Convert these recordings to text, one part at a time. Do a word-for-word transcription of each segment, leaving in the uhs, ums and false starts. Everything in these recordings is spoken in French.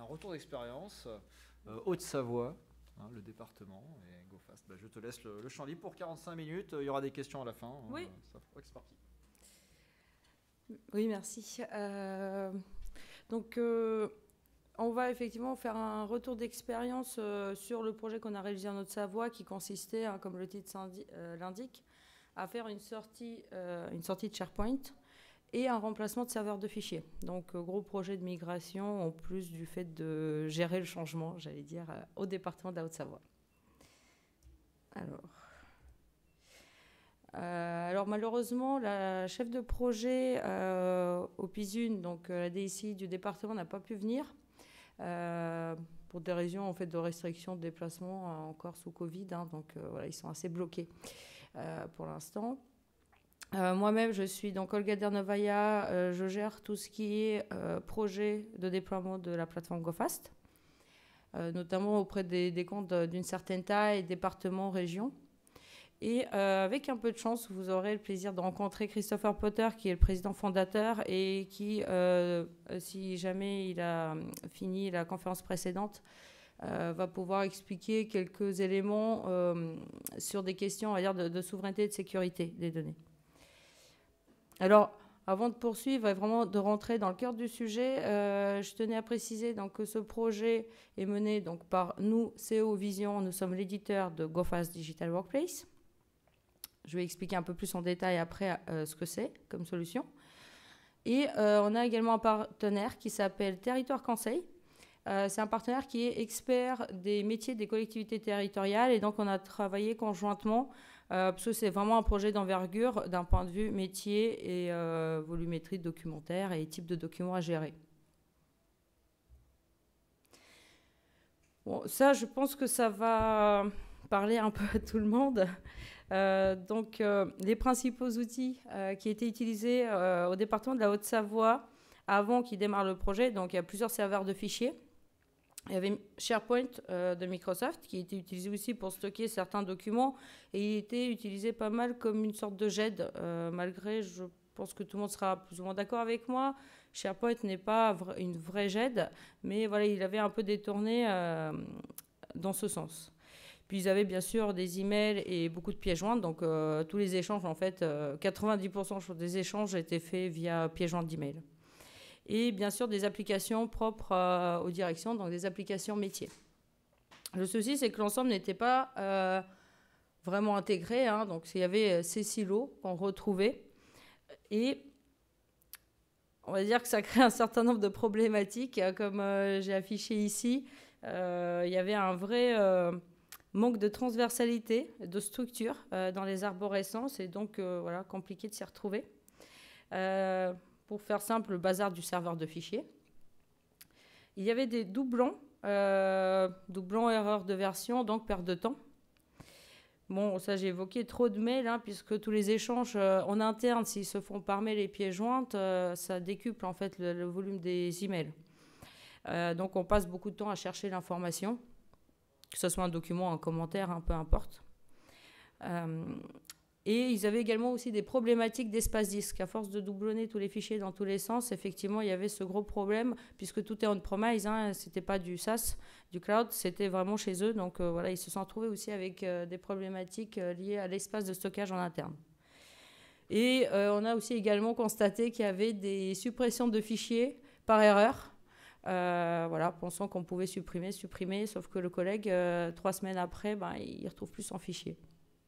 retour d'expérience. Euh, Haute-Savoie, hein, le département, et go fast. Bah, je te laisse le, le champ libre pour quarante-cinq minutes. Il y aura des questions à la fin. Oui. Euh, ça, c'est parti. Oui, merci. Euh, donc, euh, on va effectivement faire un retour d'expérience euh, sur le projet qu'on a réalisé en Haute-Savoie, qui consistait, hein, comme le titre euh, l'indique, à faire une sortie, euh, une sortie de SharePoint et un remplacement de serveur de fichiers. Donc, euh, gros projet de migration, en plus du fait de gérer le changement, j'allais dire, euh, au département de la Haute-Savoie. Alors... Euh, alors malheureusement, la chef de projet euh, au P I S U N, donc euh, la D S I du département, n'a pas pu venir euh, pour des raisons en fait de restriction de déplacement euh, encore sous Covid. Hein, donc euh, voilà, ils sont assez bloqués euh, pour l'instant. Euh, Moi-même, je suis donc Olga Dernovaya. Euh, je gère tout ce qui est euh, projet de déploiement de la plateforme GoFast, euh, notamment auprès des, des comptes d'une certaine taille, départements, régions. Et euh, avec un peu de chance, vous aurez le plaisir de rencontrer Christopher Potter, qui est le président fondateur et qui, euh, si jamais il a fini la conférence précédente, euh, va pouvoir expliquer quelques éléments euh, sur des questions, on va dire, de, de souveraineté et de sécurité des données. Alors, avant de poursuivre et vraiment de rentrer dans le cœur du sujet, euh, je tenais à préciser donc, que ce projet est mené donc, par nous, C E O Vision. Nous sommes l'éditeur de GoFast Digital Workplace. Je vais expliquer un peu plus en détail après euh, ce que c'est comme solution. Et euh, on a également un partenaire qui s'appelle Territoire Conseil. Euh, c'est un partenaire qui est expert des métiers des collectivités territoriales. Et donc, on a travaillé conjointement, euh, parce que c'est vraiment un projet d'envergure d'un point de vue métier et euh, volumétrie de documentaire et type de documents à gérer. Bon, ça, je pense que ça va parler un peu à tout le monde. Euh, donc, euh, les principaux outils euh, qui étaient utilisés euh, au département de la Haute-Savoie avant qu'il démarre le projet, donc il y a plusieurs serveurs de fichiers. Il y avait SharePoint euh, de Microsoft qui était utilisé aussi pour stocker certains documents et il était utilisé pas mal comme une sorte de G E D, euh, malgré, je pense que tout le monde sera plus ou moins d'accord avec moi, SharePoint n'est pas une vraie G E D, mais voilà, il avait un peu détourné euh, dans ce sens. Puis ils avaient bien sûr des emails et beaucoup de pièces jointes. Donc euh, tous les échanges, en fait, euh, quatre-vingt-dix pour cent des échanges étaient faits via pièces jointes d'email. Et bien sûr des applications propres euh, aux directions, donc des applications métiers. Le souci, c'est que l'ensemble n'était pas euh, vraiment intégré. Hein, donc il y avait ces silos qu'on retrouvait. Et on va dire que ça crée un certain nombre de problématiques. Comme euh, j'ai affiché ici, euh, il y avait un vrai... Euh, manque de transversalité, de structure euh, dans les arborescences et donc euh, voilà, compliqué de s'y retrouver. Euh, pour faire simple, le bazar du serveur de fichiers. Il y avait des doublons, euh, doublons erreurs de version, donc perte de temps. Bon, ça j'ai évoqué trop de mails, hein, puisque tous les échanges euh, en interne, s'ils se font par mail et pièces jointes, euh, ça décuple en fait le, le volume des emails. Euh, donc on passe beaucoup de temps à chercher l'information, que ce soit un document, un commentaire, hein, peu importe. Euh, et ils avaient également aussi des problématiques d'espace disque. À force de doublonner tous les fichiers dans tous les sens, effectivement, il y avait ce gros problème, puisque tout est on-premise, hein, ce n'était pas du SaaS, du cloud, c'était vraiment chez eux. Donc euh, voilà, ils se sont retrouvés aussi avec euh, des problématiques euh, liées à l'espace de stockage en interne. Et euh, on a aussi également constaté qu'il y avait des suppressions de fichiers par erreur. Euh, voilà, pensant qu'on pouvait supprimer, supprimer, sauf que le collègue, euh, trois semaines après, ben, il ne retrouve plus son fichier.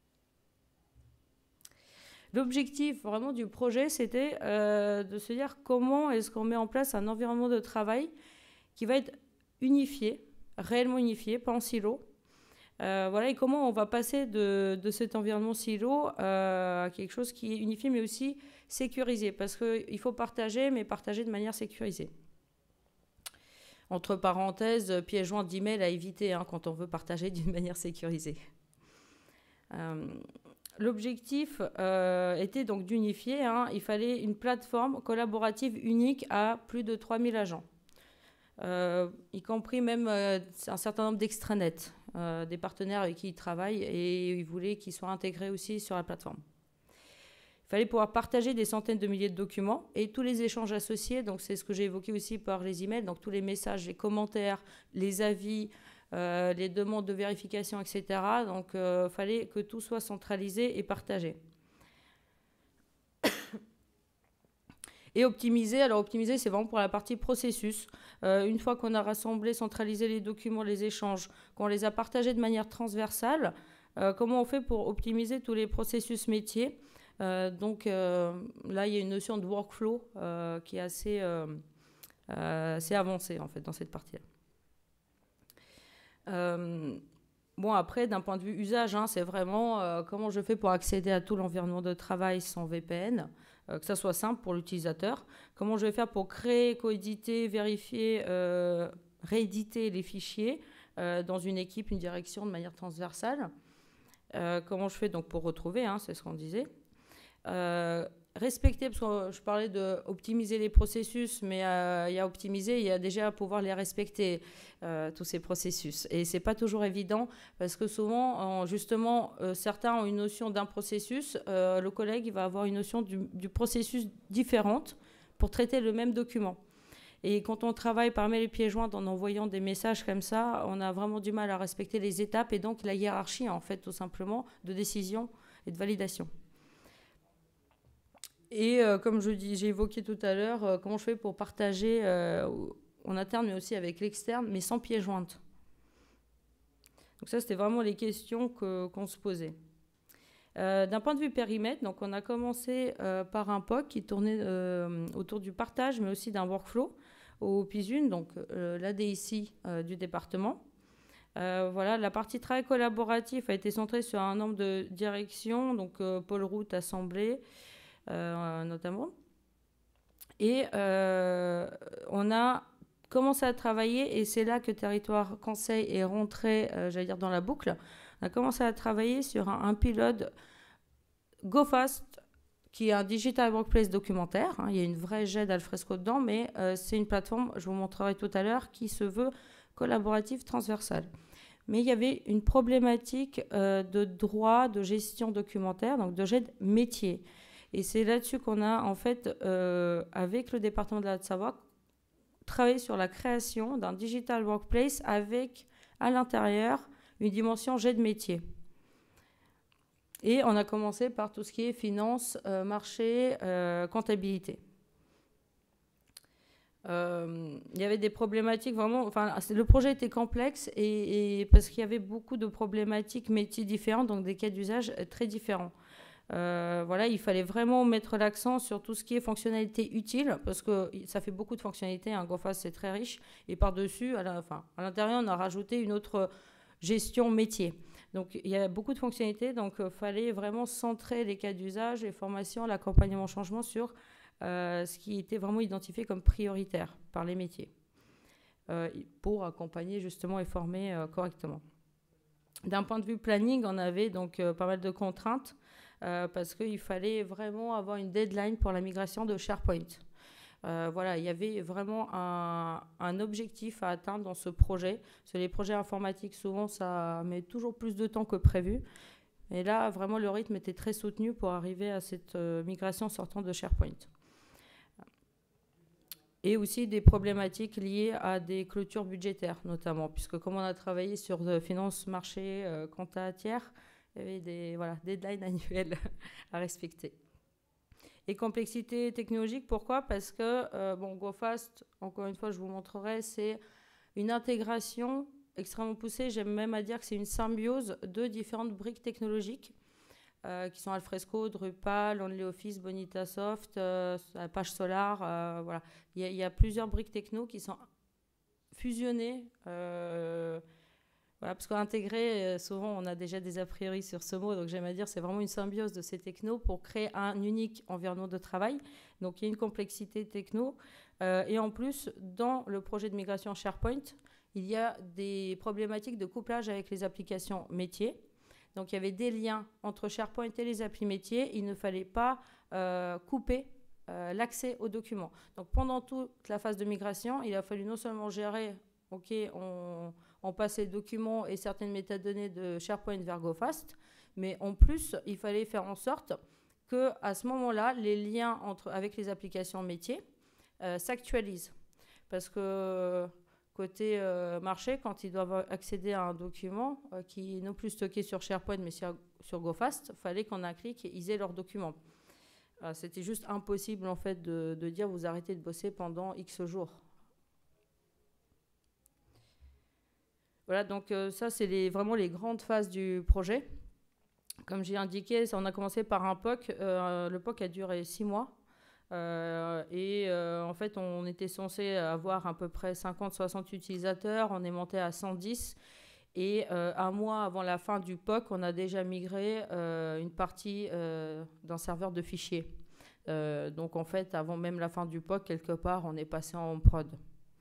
L'objectif vraiment du projet, c'était euh, de se dire comment est-ce qu'on met en place un environnement de travail qui va être unifié, réellement unifié, pas en silo. Euh, voilà, et comment on va passer de, de cet environnement silo euh, à quelque chose qui est unifié, mais aussi sécurisé, parce qu'il faut partager, mais partager de manière sécurisée. Entre parenthèses, pièces jointes d'email à éviter hein, quand on veut partager d'une manière sécurisée. Euh, L'objectif euh, était donc d'unifier. Hein, il fallait une plateforme collaborative unique à plus de trois mille agents, euh, y compris même euh, un certain nombre d'extranets, euh, des partenaires avec qui ils travaillent, et ils voulaient qu'ils soient intégrés aussi sur la plateforme. Il fallait pouvoir partager des centaines de milliers de documents et tous les échanges associés. Donc, c'est ce que j'ai évoqué aussi par les emails. Donc, tous les messages, les commentaires, les avis, euh, les demandes de vérification, et cetera. Donc, il euh, fallait que tout soit centralisé et partagé. Et optimiser, alors optimiser, c'est vraiment pour la partie processus. Euh, une fois qu'on a rassemblé, centralisé les documents, les échanges, qu'on les a partagés de manière transversale, euh, comment on fait pour optimiser tous les processus métiers? Euh, donc euh, là, il y a une notion de workflow euh, qui est assez, euh, euh, assez avancée en fait dans cette partie-là. Euh, bon, après, d'un point de vue usage, hein, c'est vraiment euh, comment je fais pour accéder à tout l'environnement de travail sans V P N, euh, que ça soit simple pour l'utilisateur. Comment je vais faire pour créer, coéditer, vérifier, euh, rééditer les fichiers euh, dans une équipe, une direction de manière transversale. Euh, comment je fais donc pour retrouver, hein, c'est ce qu'on disait. Euh, respecter, parce que je parlais d'optimiser les processus, mais euh, il y a optimiser, il y a déjà à pouvoir les respecter, euh, tous ces processus. Et ce n'est pas toujours évident, parce que souvent, en, justement, euh, certains ont une notion d'un processus, euh, le collègue il va avoir une notion du, du processus différente pour traiter le même document. Et quand on travaille parmi les pieds joints en envoyant des messages comme ça, on a vraiment du mal à respecter les étapes et donc la hiérarchie, en fait, tout simplement, de décision et de validation. Et euh, comme je dis, j'ai évoqué tout à l'heure, euh, comment je fais pour partager euh, en interne, mais aussi avec l'externe, mais sans pieds jointes. Donc ça, c'était vraiment les questions que, qu'on se posait. Euh, d'un point de vue périmètre, donc on a commencé euh, par un P O C qui tournait euh, autour du partage, mais aussi d'un workflow au P I S U N, donc euh, l'A D I C euh, du département. Euh, voilà, la partie travail collaboratif a été centrée sur un nombre de directions, donc euh, pôle route, assemblée, euh, notamment. Et euh, on a commencé à travailler, et c'est là que Territoire Conseil est rentré, euh, j'allais dire, dans la boucle. On a commencé à travailler sur un, un pilote GoFast, qui est un digital workplace documentaire. Hein, il y a une vraie G E D Alfresco dedans, mais euh, c'est une plateforme, je vous montrerai tout à l'heure, qui se veut collaborative transversale. Mais il y avait une problématique euh, de droit, de gestion documentaire, donc de G E D métier. Et c'est là-dessus qu'on a, en fait, euh, avec le département de la Haute-Savoie, travaillé sur la création d'un digital workplace avec, à l'intérieur, une dimension G E D métier. Et on a commencé par tout ce qui est finance, euh, marché, euh, comptabilité. Euh, il y avait des problématiques vraiment... Enfin, le projet était complexe et, et parce qu'il y avait beaucoup de problématiques métiers différents, donc des cas d'usage très différents. Euh, voilà, il fallait vraiment mettre l'accent sur tout ce qui est fonctionnalité utile, parce que ça fait beaucoup de fonctionnalités. Un GoFast, c'est très riche. Et par-dessus, à la, enfin, à l'intérieur, on a rajouté une autre gestion métier. Donc, il y a beaucoup de fonctionnalités. Donc, il euh, fallait vraiment centrer les cas d'usage, les formations, l'accompagnement au changement sur euh, ce qui était vraiment identifié comme prioritaire par les métiers euh, pour accompagner justement et former euh, correctement. D'un point de vue planning, on avait donc euh, pas mal de contraintes euh, parce qu'il fallait vraiment avoir une deadline pour la migration de SharePoint. Euh, voilà, il y avait vraiment un, un objectif à atteindre dans ce projet. Parce que les projets informatiques, souvent, ça met toujours plus de temps que prévu. Et là, vraiment, le rythme était très soutenu pour arriver à cette euh, migration sortant de SharePoint. Et aussi des problématiques liées à des clôtures budgétaires, notamment, puisque comme on a travaillé sur de finances, marché, euh, compta tiers, il y avait des voilà, deadlines annuelles à respecter. Et complexité technologique, pourquoi? Parce que, euh, bon, GoFast, encore une fois, je vous montrerai, c'est une intégration extrêmement poussée. J'aime même à dire que c'est une symbiose de différentes briques technologiques euh, qui sont Alfresco, Drupal, OnlyOffice, BonitaSoft, euh, Apache Solar. Euh, voilà. Il y, a, il y a plusieurs briques techno qui sont fusionnées. Euh, Voilà, parce qu'intégrer, souvent, on a déjà des a priori sur ce mot. Donc, j'aime à dire, c'est vraiment une symbiose de ces technos pour créer un unique environnement de travail. Donc, il y a une complexité techno. Euh, et en plus, dans le projet de migration SharePoint, il y a des problématiques de couplage avec les applications métiers. Donc, il y avait des liens entre SharePoint et les applis métiers. Il ne fallait pas euh, couper euh, l'accès aux documents. Donc, pendant toute la phase de migration, il a fallu non seulement gérer, OK, on... on passe les documents et certaines métadonnées de SharePoint vers GoFast, mais en plus, il fallait faire en sorte qu'à ce moment-là, les liens entre, avec les applications métiers euh, s'actualisent. Parce que côté euh, marché, quand ils doivent accéder à un document euh, qui n'est non plus stocké sur SharePoint, mais sur, sur GoFast, il fallait qu'on a un clic et ils aient leur document. Euh, C'était juste impossible, en fait, de, de dire vous arrêtez de bosser pendant X jours. Voilà, donc euh, ça, c'est les, vraiment les grandes phases du projet. Comme j'ai indiqué, ça, on a commencé par un P O C. Euh, le P O C a duré six mois. Euh, et euh, en fait, on était censé avoir à peu près cinquante soixante utilisateurs. On est monté à cent dix. Et euh, un mois avant la fin du P O C, on a déjà migré euh, une partie euh, d'un serveur de fichiers. Euh, donc en fait, avant même la fin du P O C, quelque part, on est passé en prod.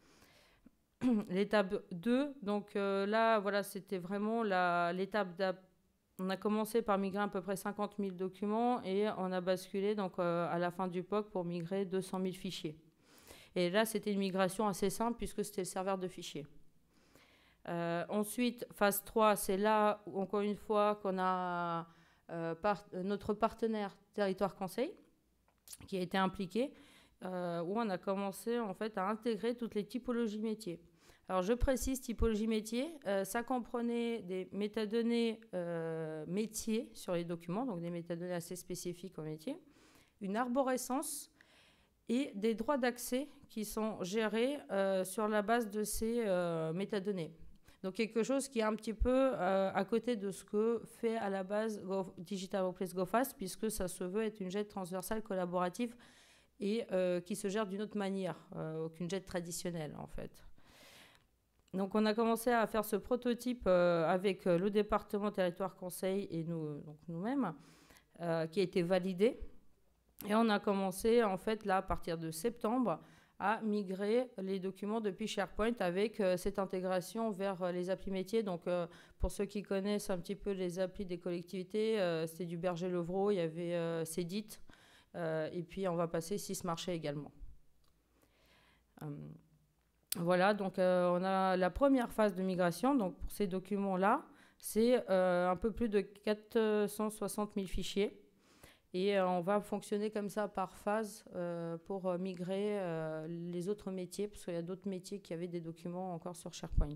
L'étape deux, donc euh, là, voilà, c'était vraiment l'étape d'après. On a commencé par migrer à peu près cinquante mille documents et on a basculé donc, euh, à la fin du P O C pour migrer deux cent mille fichiers. Et là, c'était une migration assez simple puisque c'était le serveur de fichiers. Euh, ensuite, phase trois, c'est là, où, encore une fois, qu'on a euh, par notre partenaire Territoire Conseil qui a été impliqué, euh, où on a commencé en fait, à intégrer toutes les typologies métiers. Alors, je précise, typologie métier, euh, ça comprenait des métadonnées euh, métiers sur les documents, donc des métadonnées assez spécifiques au métier, une arborescence et des droits d'accès qui sont gérés euh, sur la base de ces euh, métadonnées. Donc, quelque chose qui est un petit peu euh, à côté de ce que fait à la base Go, Digital Workplace GoFast, puisque ça se veut être une jet transversale collaborative et euh, qui se gère d'une autre manière euh, qu'une jet traditionnelle, en fait. Donc, on a commencé à faire ce prototype euh, avec euh, le département Territoire Conseil et nous, donc nous-mêmes, euh, qui a été validé. Et on a commencé, en fait, là, à partir de septembre, à migrer les documents depuis SharePoint avec euh, cette intégration vers euh, les applis métiers. Donc, euh, pour ceux qui connaissent un petit peu les applis des collectivités, euh, c'était du Berger-Levrault, il y avait euh, Cedit, euh, et puis on va passer Sysmarché également. Euh, Voilà, donc euh, on a la première phase de migration. Donc pour ces documents-là, c'est euh, un peu plus de quatre cent soixante mille fichiers. Et euh, on va fonctionner comme ça par phase euh, pour euh, migrer euh, les autres métiers, parce qu'il y a d'autres métiers qui avaient des documents encore sur SharePoint.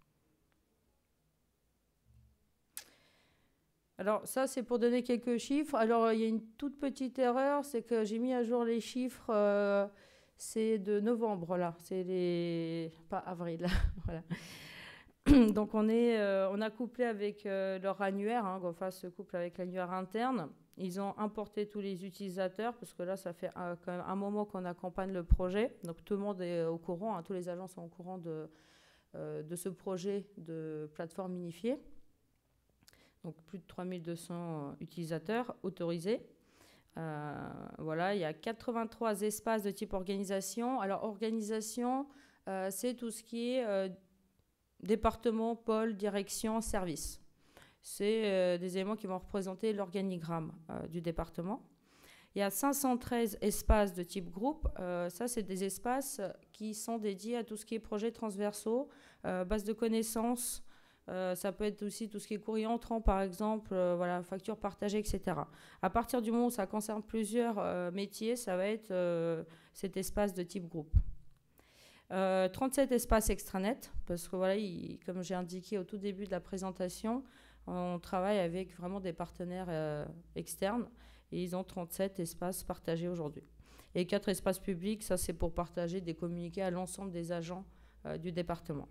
Alors ça, c'est pour donner quelques chiffres. Alors il y a une toute petite erreur, c'est que j'ai mis à jour les chiffres... Euh, c'est de novembre, là. C'est les... pas avril. Voilà. Donc, on, est, euh, on a couplé avec euh, leur annuaire. Hein, GoFast se couple avec l'annuaire interne. Ils ont importé tous les utilisateurs, parce que là, ça fait euh, quand même un moment qu'on accompagne le projet. Donc, tout le monde est au courant. Hein, tous les agents sont au courant de, euh, de ce projet de plateforme unifiée. Donc, plus de trois mille deux cents utilisateurs autorisés. Euh, voilà, il y a quatre-vingt-trois espaces de type organisation. Alors, organisation, euh, c'est tout ce qui est euh, département, pôle, direction, service. C'est euh, des éléments qui vont représenter l'organigramme euh, du département. Il y a cinq cent treize espaces de type groupe. Euh, ça, c'est des espaces qui sont dédiés à tout ce qui est projets transversaux, euh, base de connaissances. Euh, ça peut être aussi tout ce qui est courrier entrant, par exemple, euh, voilà, facture partagée, et cetera. À partir du moment où ça concerne plusieurs euh, métiers, ça va être euh, cet espace de type groupe. Euh, trente-sept espaces extranet, parce que voilà, il, comme j'ai indiqué au tout début de la présentation, on travaille avec vraiment des partenaires euh, externes et ils ont trente-sept espaces partagés aujourd'hui. Et quatre espaces publics, ça c'est pour partager des communiqués à l'ensemble des agents euh, du département.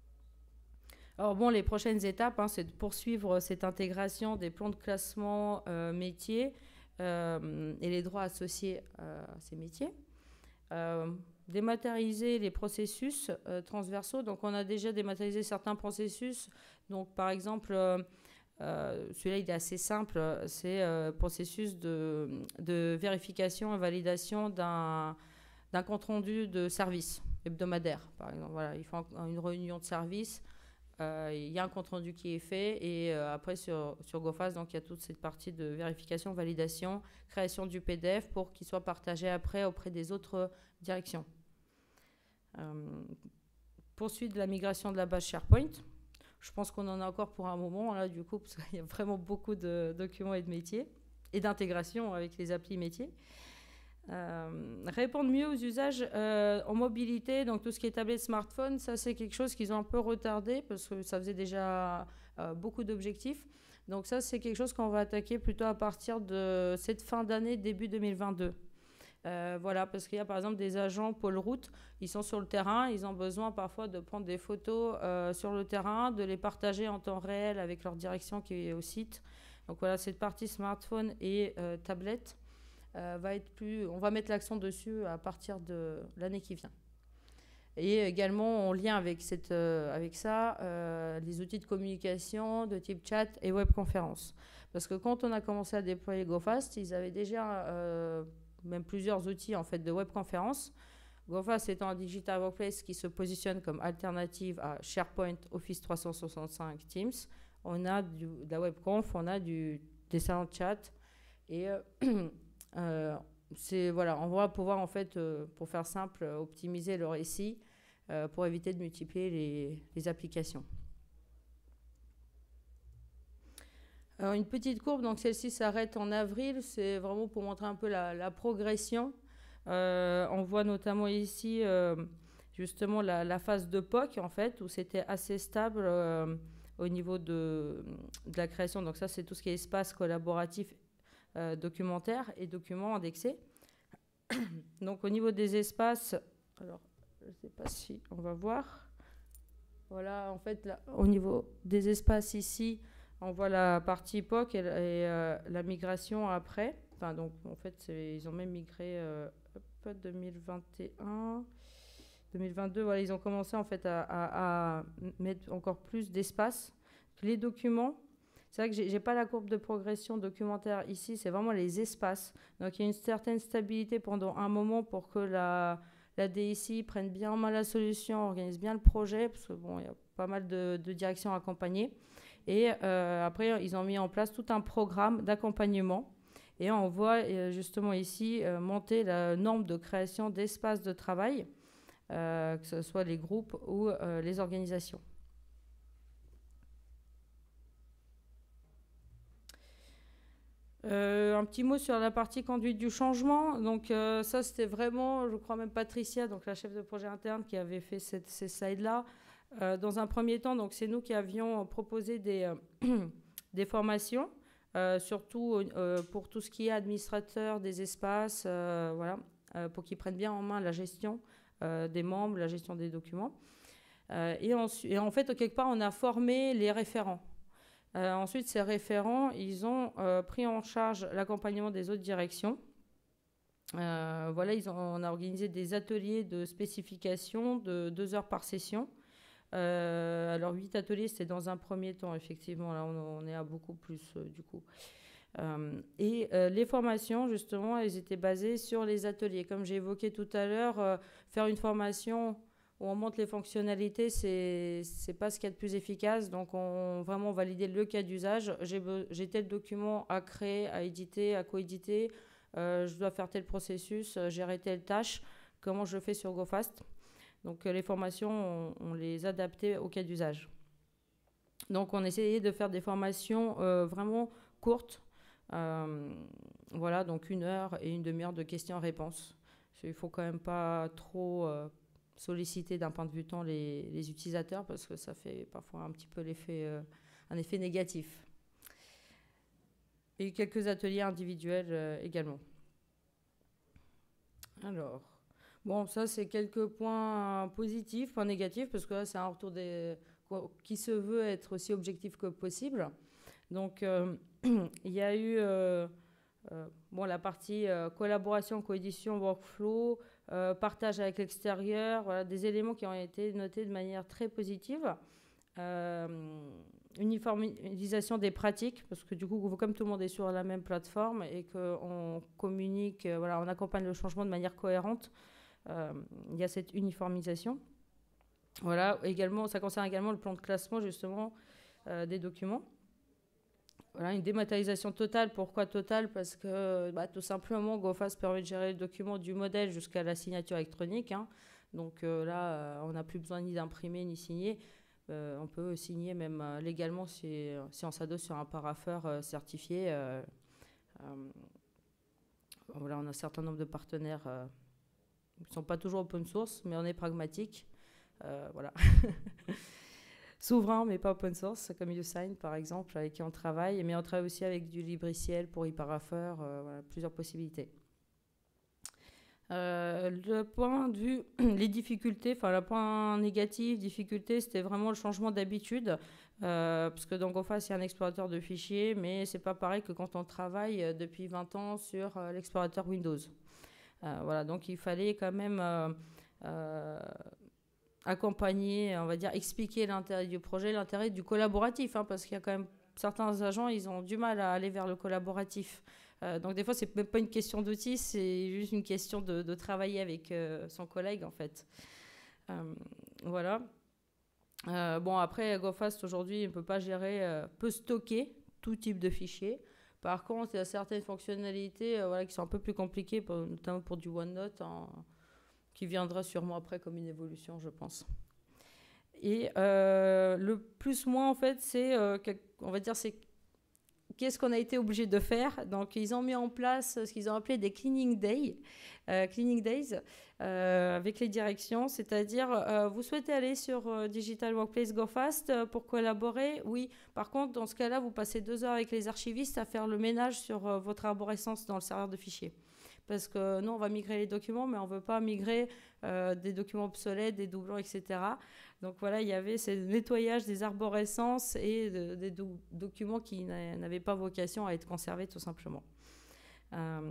Alors bon, les prochaines étapes, hein, c'est de poursuivre cette intégration des plans de classement euh, métiers euh, et les droits associés euh, à ces métiers. Euh, dématérialiser les processus euh, transversaux. Donc, on a déjà dématérialisé certains processus. Donc, par exemple, euh, euh, celui-là, il est assez simple. C'est euh, processus de, de vérification et validation d'un d'un compte-rendu de service hebdomadaire, par exemple. Voilà, ils font une réunion de service. Euh, il y a un compte-rendu qui est fait et euh, après sur, sur GoFast, donc il y a toute cette partie de vérification, validation, création du P D F pour qu'il soit partagé après auprès des autres directions. Euh, poursuite de la migration de la base SharePoint. Je pense qu'on en a encore pour un moment là du coup parce qu'il y a vraiment beaucoup de documents et de métiers. et d'intégration avec les applis métiers. Euh, répondre mieux aux usages euh, en mobilité, donc tout ce qui est tablette, smartphone, ça c'est quelque chose qu'ils ont un peu retardé parce que ça faisait déjà euh, beaucoup d'objectifs. Donc ça c'est quelque chose qu'on va attaquer plutôt à partir de cette fin d'année, début deux mille vingt-deux. Euh, voilà, parce qu'il y a par exemple des agents pôle route, ils sont sur le terrain, ils ont besoin parfois de prendre des photos euh, sur le terrain, de les partager en temps réel avec leur direction qui est au site. Donc voilà, cette partie smartphone et euh, tablette euh, va être plus, on va mettre l'accent dessus à partir de l'année qui vient. Et également en lien avec, cette, euh, avec ça, euh, les outils de communication de type chat et webconférence. Parce que quand on a commencé à déployer GoFast, ils avaient déjà euh, même plusieurs outils en fait, de webconférence. GoFast étant un digital workplace qui se positionne comme alternative à SharePoint, Office trois cent soixante-cinq, Teams. On a du, de la webconf, on a du, des salons de chat. Et euh, euh, c'est, voilà, on va pouvoir, en fait, euh, pour faire simple, optimiser le récit euh, pour éviter de multiplier les, les applications. Alors, une petite courbe, donc celle-ci s'arrête en avril, c'est vraiment pour montrer un peu la, la progression. Euh, on voit notamment ici euh, justement la, la phase de P O C, en fait, où c'était assez stable euh, au niveau de, de la création. Donc ça, c'est tout ce qui est espace collaboratif, euh, documentaire et documents indexés. Donc au niveau des espaces, alors je ne sais pas si on va voir. Voilà, en fait, là, au niveau des espaces ici, on voit la partie P O C et, et euh, la migration après. Enfin, donc, en fait, ils ont même migré euh, deux mille vingt et un, deux mille vingt-deux. Voilà, ils ont commencé en fait à, à, à mettre encore plus d'espace. Les documents, c'est vrai que j'ai pas la courbe de progression documentaire ici, c'est vraiment les espaces. Donc, il y a une certaine stabilité pendant un moment pour que la, la D S I prenne bien en main la solution, organise bien le projet, parce que bon, il y a pas mal de, de directions à accompagner. Et euh, après, ils ont mis en place tout un programme d'accompagnement. Et on voit euh, justement ici euh, monter la norme de création d'espaces de travail, euh, que ce soit les groupes ou euh, les organisations. Euh, un petit mot sur la partie conduite du changement. Donc euh, ça, c'était vraiment, je crois même Patricia, donc la chef de projet interne, qui avait fait cette, ces slides-là. Euh, dans un premier temps, donc c'est nous qui avions proposé des, euh, des formations. Euh, surtout euh, pour tout ce qui est administrateur des espaces, euh, voilà, euh, pour qu'ils prennent bien en main la gestion euh, des membres, la gestion des documents. Euh, et, en, et en fait, quelque part, on a formé les référents. Euh, ensuite, ces référents, ils ont euh, pris en charge l'accompagnement des autres directions. Euh, voilà, ils ont, on a organisé des ateliers de spécification de deux heures par session. Euh, alors, huit ateliers, c'était dans un premier temps, effectivement. Là, on, on est à beaucoup plus, euh, du coup. Euh, et euh, les formations, justement, elles étaient basées sur les ateliers. Comme j'ai évoqué tout à l'heure, euh, faire une formation où on montre les fonctionnalités, c'est c'est pas ce qu'il y a de plus efficace. Donc, on vraiment valider le cas d'usage. J'ai, j'ai tel document à créer, à éditer, à coéditer. Euh, je dois faire tel processus, euh, gérer telle tâche. Comment je le fais sur GoFast ? Donc, les formations, on, on les adaptait au cas d'usage. Donc, on essayait de faire des formations euh, vraiment courtes. Euh, voilà, donc une heure et une demi-heure de questions-réponses. Il ne faut quand même pas trop euh, solliciter d'un point de vue temps les, les utilisateurs parce que ça fait parfois un petit peu l'effet, euh, un effet négatif. Et quelques ateliers individuels euh, également. Alors... Bon, ça, c'est quelques points positifs, points négatifs, parce que là, c'est un retour des, qui se veut être aussi objectif que possible. Donc, euh, il y a eu euh, euh, bon, la partie euh, collaboration, coédition, workflow, euh, partage avec l'extérieur, voilà, des éléments qui ont été notés de manière très positive. Euh, uniformisation des pratiques, parce que du coup, comme tout le monde est sur la même plateforme et qu'on communique, voilà, on accompagne le changement de manière cohérente, Euh, il y a cette uniformisation. Voilà, également, ça concerne également le plan de classement justement euh, des documents. Voilà, une dématérialisation totale. Pourquoi totale ? Parce que bah, tout simplement, GoFast permet de gérer le document du modèle jusqu'à la signature électronique. Hein. Donc euh, là, euh, on n'a plus besoin ni d'imprimer ni signer. Euh, on peut signer même euh, légalement si, si on s'adosse sur un parapheur euh, certifié. Euh, Euh, voilà, on a un certain nombre de partenaires euh, qui ne sont pas toujours open source, mais on est pragmatique. Euh, voilà. Souverain, mais pas open source, comme Usign par exemple, avec qui on travaille. Mais on travaille aussi avec du Libriciel pour eParapher, euh, voilà, plusieurs possibilités. Euh, le point de vue, les difficultés, enfin le point négatif, difficulté, c'était vraiment le changement d'habitude. Euh, parce que dans GoFast, il y a un explorateur de fichiers, mais c'est pas pareil que quand on travaille depuis vingt ans sur euh, l'explorateur Windows. Euh, voilà, donc il fallait quand même euh, euh, accompagner, on va dire, expliquer l'intérêt du projet, l'intérêt du collaboratif, hein, parce qu'il y a quand même certains agents, ils ont du mal à aller vers le collaboratif. Euh, donc des fois, c'est même pas une question d'outils, c'est juste une question de, de travailler avec euh, son collègue, en fait. Euh, voilà. Euh, bon, après, GoFast, aujourd'hui, ne peut pas gérer, euh, peut stocker tout type de fichiers. Par contre, il y a certaines fonctionnalités euh, voilà, qui sont un peu plus compliquées, pour, notamment pour du OneNote, hein, qui viendra sûrement après comme une évolution, je pense. Et euh, le plus-moins, en fait, c'est, euh, on va dire, c'est qu'est-ce qu'on a été obligé de faire. Donc, ils ont mis en place ce qu'ils ont appelé des cleaning days, euh, cleaning days euh, avec les directions. C'est-à-dire, euh, vous souhaitez aller sur euh, Digital Workplace GoFast euh, pour collaborer? Oui. Par contre, dans ce cas-là, vous passez deux heures avec les archivistes à faire le ménage sur euh, votre arborescence dans le serveur de fichiers. Parce que nous, on va migrer les documents, mais on ne veut pas migrer euh, des documents obsolètes, des doublons, et cetera. Donc voilà, il y avait ce nettoyage des arborescences et de, des do documents qui n'avaient pas vocation à être conservés, tout simplement. Euh,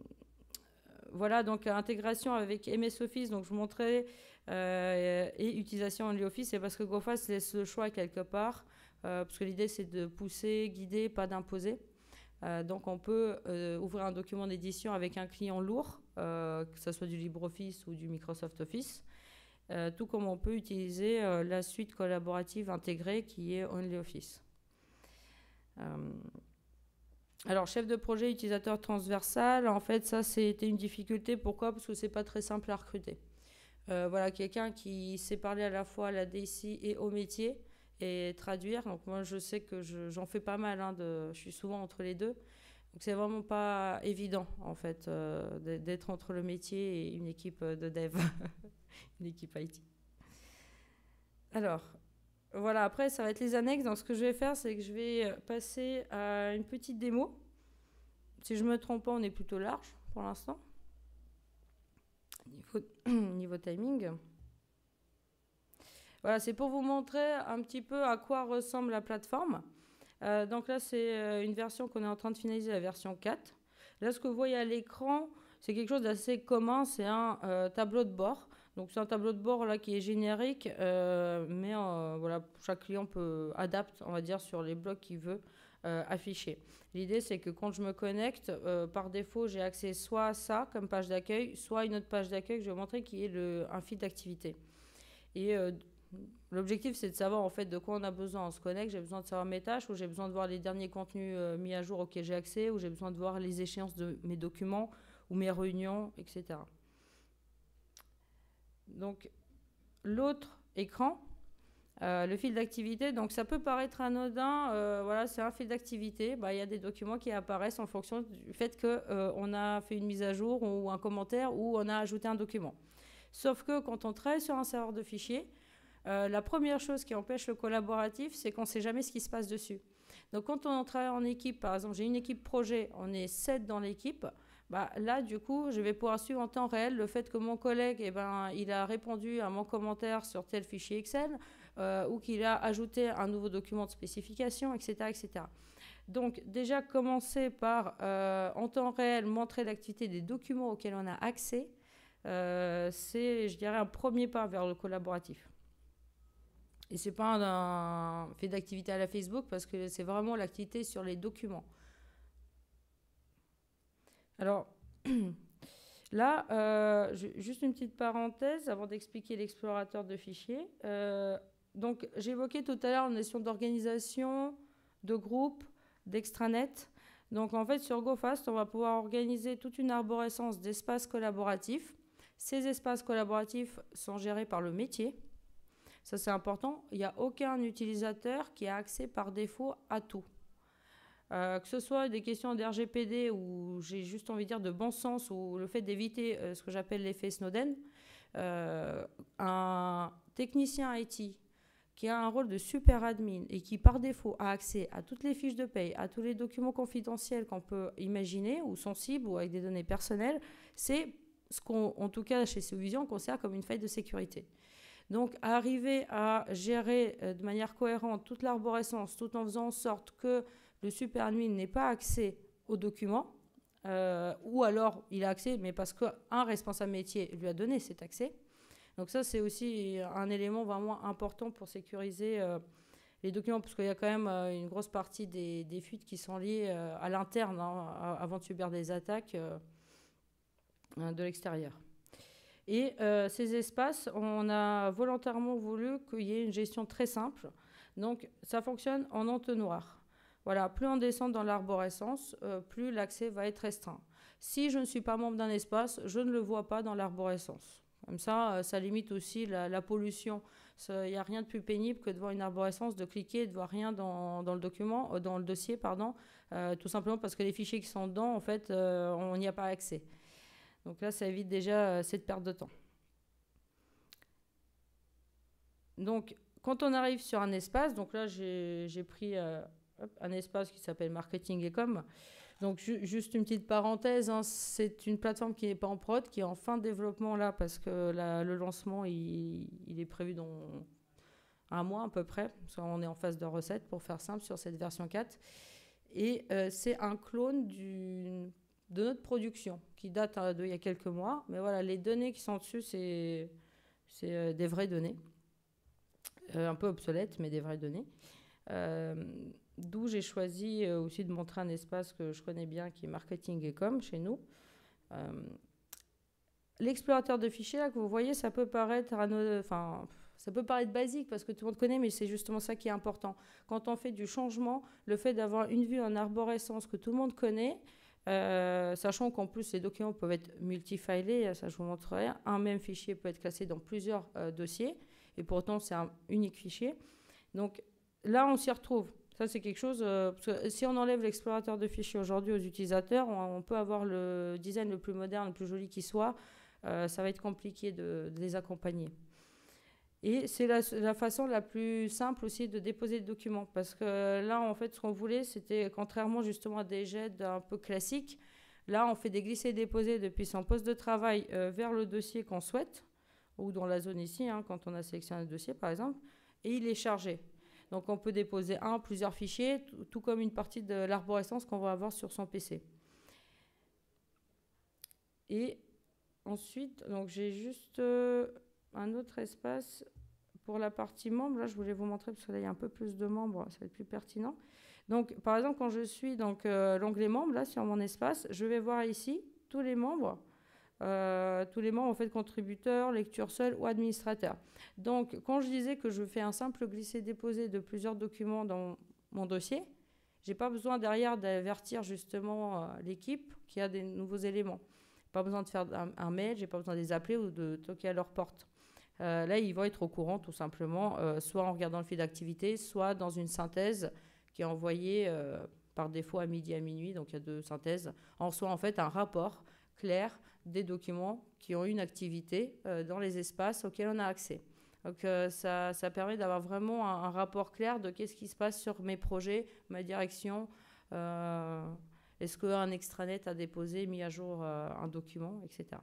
voilà, donc intégration avec M S Office, donc je vous montrais, euh, et utilisation OnlyOffice, c'est parce que GoFast laisse le choix quelque part, euh, parce que l'idée, c'est de pousser, guider, pas d'imposer. Euh, donc, on peut euh, ouvrir un document d'édition avec un client lourd, euh, que ce soit du LibreOffice ou du Microsoft Office, euh, tout comme on peut utiliser euh, la suite collaborative intégrée qui est OnlyOffice. Euh, alors, chef de projet utilisateur transversal, en fait, ça, c'était une difficulté. Pourquoi? Parce que c'est pas très simple à recruter. Euh, voilà, quelqu'un qui sait parler à la fois à la D S I et au métier, et traduire. Donc moi, je sais que j'en fais pas mal. Hein, de, je suis souvent entre les deux. Donc c'est vraiment pas évident, en fait, euh, d'être entre le métier et une équipe de dev, une équipe I T. Alors, voilà. Après, ça va être les annexes. Donc ce que je vais faire, c'est que je vais passer à une petite démo. Si je me trompe pas, on est plutôt large pour l'instant. Niveau, niveau timing. Voilà, c'est pour vous montrer un petit peu à quoi ressemble la plateforme. Euh, donc là, c'est une version qu'on est en train de finaliser, la version quatre. Là, ce que vous voyez à l'écran, c'est quelque chose d'assez commun, c'est un euh, tableau de bord. Donc c'est un tableau de bord là qui est générique, euh, mais euh, voilà, chaque client peut adapter, on va dire, sur les blocs qu'il veut euh, afficher. L'idée, c'est que quand je me connecte, euh, par défaut, j'ai accès soit à ça comme page d'accueil, soit une autre page d'accueil que je vais vous montrer qui est le, un fil d'activité. Et euh, l'objectif, c'est de savoir en fait de quoi on a besoin. On se connecte, j'ai besoin de savoir mes tâches, ou j'ai besoin de voir les derniers contenus euh, mis à jour auxquels j'ai accès, ou j'ai besoin de voir les échéances de mes documents, ou mes réunions, et cetera. Donc, l'autre écran, euh, le fil d'activité, donc ça peut paraître anodin, euh, voilà, c'est un fil d'activité. Bah, y a des documents qui apparaissent en fonction du fait qu'on euh, a fait une mise à jour, ou un commentaire, ou on a ajouté un document. Sauf que quand on travaille sur un serveur de fichiers, Euh, la première chose qui empêche le collaboratif, c'est qu'on ne sait jamais ce qui se passe dessus. Donc, quand on travaille en équipe, par exemple, j'ai une équipe projet, on est sept dans l'équipe, bah, là, du coup, je vais pouvoir suivre en temps réel le fait que mon collègue, eh ben, il a répondu à mon commentaire sur tel fichier Excel, euh, ou qu'il a ajouté un nouveau document de spécification, et cetera, et cetera. Donc, déjà, commencer par, euh, en temps réel, montrer l'activité des documents auxquels on a accès, euh, c'est, je dirais, un premier pas vers le collaboratif. Et ce n'est pas un, un fait d'activité à la Facebook, parce que c'est vraiment l'activité sur les documents. Alors, là, euh, juste une petite parenthèse avant d'expliquer l'explorateur de fichiers. Euh, donc, j'évoquais tout à l'heure une notion d'organisation, de groupe, d'extranet. Donc, en fait, sur GoFast, on va pouvoir organiser toute une arborescence d'espaces collaboratifs. Ces espaces collaboratifs sont gérés par le métier. Ça, c'est important. Il n'y a aucun utilisateur qui a accès par défaut à tout. Euh, que ce soit des questions d'R G P D ou j'ai juste envie de dire de bon sens ou le fait d'éviter euh, ce que j'appelle l'effet Snowden, euh, un technicien I T qui a un rôle de super admin et qui par défaut a accès à toutes les fiches de paye, à tous les documents confidentiels qu'on peut imaginer ou sensibles ou avec des données personnelles, c'est ce qu'on, en tout cas chez Soluvision, on considère comme une faille de sécurité. Donc, arriver à gérer euh, de manière cohérente toute l'arborescence, tout en faisant en sorte que le super admin n'ait pas accès aux documents, euh, ou alors il a accès, mais parce qu'un responsable métier lui a donné cet accès. Donc ça, c'est aussi un élément vraiment important pour sécuriser euh, les documents, parce qu'il y a quand même euh, une grosse partie des, des fuites qui sont liées euh, à l'interne, hein, avant de subir des attaques euh, de l'extérieur. Et euh, ces espaces, on a volontairement voulu qu'il y ait une gestion très simple. Donc, ça fonctionne en entonnoir. Voilà, plus on descend dans l'arborescence, euh, plus l'accès va être restreint. Si je ne suis pas membre d'un espace, je ne le vois pas dans l'arborescence. Comme ça, euh, ça limite aussi la, la pollution. Il n'y a rien de plus pénible que devant une arborescence de cliquer et de voir rien dans, dans le document, euh, dans le dossier, pardon, euh, tout simplement parce que les fichiers qui sont dedans, en fait, euh, on n'y a pas accès. Donc là, ça évite déjà euh, cette perte de temps. Donc, quand on arrive sur un espace, donc là, j'ai pris euh, hop, un espace qui s'appelle Marketing et Com. Donc, ju juste une petite parenthèse, hein, c'est une plateforme qui n'est pas en prod, qui est en fin de développement là, parce que la, le lancement, il, il est prévu dans un mois à peu près. Parce qu'on est en phase de recette, pour faire simple, sur cette version quatre. Et euh, c'est un clone du... de notre production, qui date hein, d'il y a quelques mois. Mais voilà, les données qui sont dessus, c'est euh, des vraies données. Euh, un peu obsolètes, mais des vraies données. Euh, D'où j'ai choisi euh, aussi de montrer un espace que je connais bien, qui est Marketing et Com, chez nous. Euh, L'explorateur de fichiers, là, que vous voyez, ça peut paraître, enfin, ça peut paraître basique, parce que tout le monde connaît, mais c'est justement ça qui est important. Quand on fait du changement, le fait d'avoir une vue en arborescence que tout le monde connaît, Euh, sachant qu'en plus les documents peuvent être multifilés, ça je vous montrerai, un même fichier peut être classé dans plusieurs euh, dossiers, et pourtant c'est un unique fichier. Donc là on s'y retrouve. Ça c'est quelque chose, euh, parce que si on enlève l'explorateur de fichiers aujourd'hui aux utilisateurs, on, on peut avoir le design le plus moderne, le plus joli qui soit, euh, ça va être compliqué de, de les accompagner. Et c'est la, la façon la plus simple aussi de déposer le document. Parce que là, en fait, ce qu'on voulait, c'était, contrairement justement à des jets un peu classiques, là, on fait des glissés-déposés depuis son poste de travail euh, vers le dossier qu'on souhaite, ou dans la zone ici, hein, quand on a sélectionné le dossier, par exemple, et il est chargé. Donc, on peut déposer un, plusieurs fichiers, tout, tout comme une partie de l'arborescence qu'on va avoir sur son P C. Et ensuite, donc j'ai juste euh, un autre espace. Pour la partie membres, là, je voulais vous montrer, parce que là, il y a un peu plus de membres, ça va être plus pertinent. Donc, par exemple, quand je suis dans euh, l'onglet membres, là, sur mon espace, je vais voir ici tous les membres, euh, tous les membres, en fait, contributeurs, lecture seule ou administrateurs. Donc, quand je disais que je fais un simple glisser-déposer de plusieurs documents dans mon dossier, je n'ai pas besoin derrière d'avertir justement euh, l'équipe qui a des nouveaux éléments. Pas besoin de faire un, un mail, je n'ai pas besoin de les appeler ou de toquer à leur porte. Euh, là, ils vont être au courant tout simplement, euh, soit en regardant le fil d'activité, soit dans une synthèse qui est envoyée euh, par défaut à midi à minuit, donc il y a deux synthèses, en soit en fait un rapport clair des documents qui ont une activité euh, dans les espaces auxquels on a accès. Donc euh, ça, ça permet d'avoir vraiment un, un rapport clair de qu'est-ce qui se passe sur mes projets, ma direction, euh, est-ce qu'un extranet a déposé, mis à jour euh, un document, et cetera.